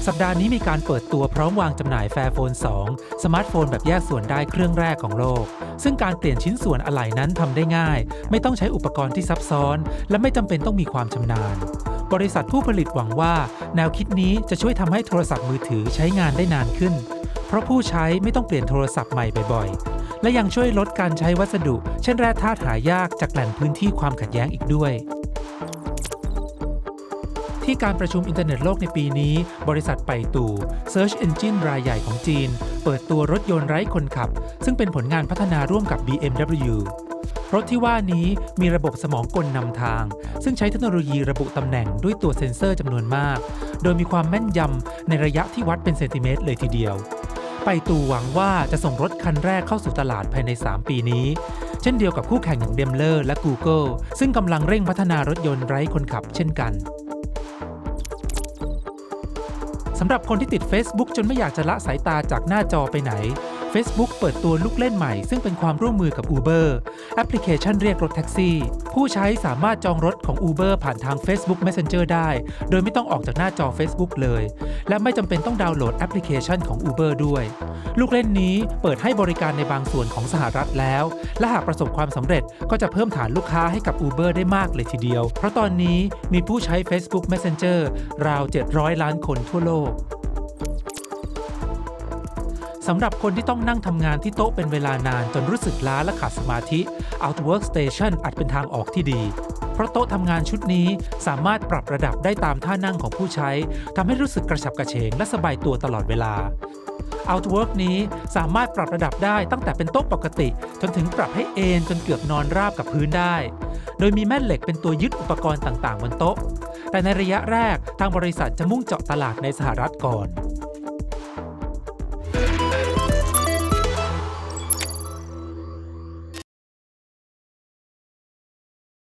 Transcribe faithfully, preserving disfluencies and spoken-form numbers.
สัปดาห์นี้มีการเปิดตัวพร้อมวางจำหน่าย Fairphone สอง สมาร์ทโฟนแบบแยกส่วนได้เครื่องแรกของโลกซึ่งการเปลี่ยนชิ้นส่วนอะไหล่นั้นทำได้ง่ายไม่ต้องใช้อุปกรณ์ที่ซับซ้อนและไม่จำเป็นต้องมีความชำนาญบริษัทผู้ผลิตหวังว่าแนวคิดนี้จะช่วยทำให้โทรศัพท์มือถือใช้งานได้นานขึ้นเพราะผู้ใช้ไม่ต้องเปลี่ยนโทรศัพท์ใหม่บ่อยๆและยังช่วยลดการใช้วัสดุเช่นแร่ธาตุหายากจากแหล่งพื้นที่ความขัดแย้งอีกด้วยที่การประชุมอินเทอร์เน็ตโลกในปีนี้บริษัทไปตู่ Search Engine รายใหญ่ของจีนเปิดตัวรถยนต์ไร้คนขับซึ่งเป็นผลงานพัฒนาร่วมกับ บี เอ็ม ดับเบิลยู รถที่ว่านี้มีระบบสมองกลนำทางซึ่งใช้เทคโนโลยีระบุตำแหน่งด้วยตัวเซ็นเซอร์จำนวนมากโดยมีความแม่นยำในระยะที่วัดเป็นเซนติเมตรเลยทีเดียวไปตู่หวังว่าจะส่งรถคันแรกเข้าสู่ตลาดภายในสามปีนี้เช่นเดียวกับคู่แข่งอย่าง Daimler และ Google ซึ่งกำลังเร่งพัฒนารถยนต์ไร้คนขับเช่นกันสำหรับคนที่ติด Facebook จนไม่อยากจะละสายตาจากหน้าจอไปไหน Facebook เปิดตัวลูกเล่นใหม่ซึ่งเป็นความร่วมมือกับ Uber แอปพลิเคชันเรียกรถแท็กซี่ผู้ใช้สามารถจองรถของ Uber ผ่านทาง Facebook Messenger ได้โดยไม่ต้องออกจากหน้าจอ Facebook เลยและไม่จำเป็นต้องดาวน์โหลดแอปพลิเคชันของ Uber ด้วยลูกเล่นนี้เปิดให้บริการในบางส่วนของสหรัฐแล้วและหากประสบความสำเร็จก็จะเพิ่มฐานลูกค้าให้กับ Uber ได้มากเลยทีเดียวเพราะตอนนี้มีผู้ใช้ Facebook Messenger ราวเจ็ดร้อยล้านคนทั่วโลกสำหรับคนที่ต้องนั่งทำงานที่โต๊ะเป็นเวลานานจนรู้สึกล้าและขาดสมาธิ Outwork Station อาจเป็นทางออกที่ดีเพราะโต๊ะทำงานชุดนี้สามารถปรับระดับได้ตามท่านั่งของผู้ใช้ทำให้รู้สึกกระฉับกระเฉงและสบายตัวตลอดเวลา Outwork นี้สามารถปรับระดับได้ตั้งแต่เป็นโต๊ะปกติจนถึงปรับให้เอนจนเกือบนอนราบกับพื้นได้โดยมีแม่เหล็กเป็นตัวยึดอุปกรณ์ต่างๆบนโต๊ะแต่ในระยะแรกทางบริษัทจะมุ่งเจาะตลาดในสหรัฐก่อน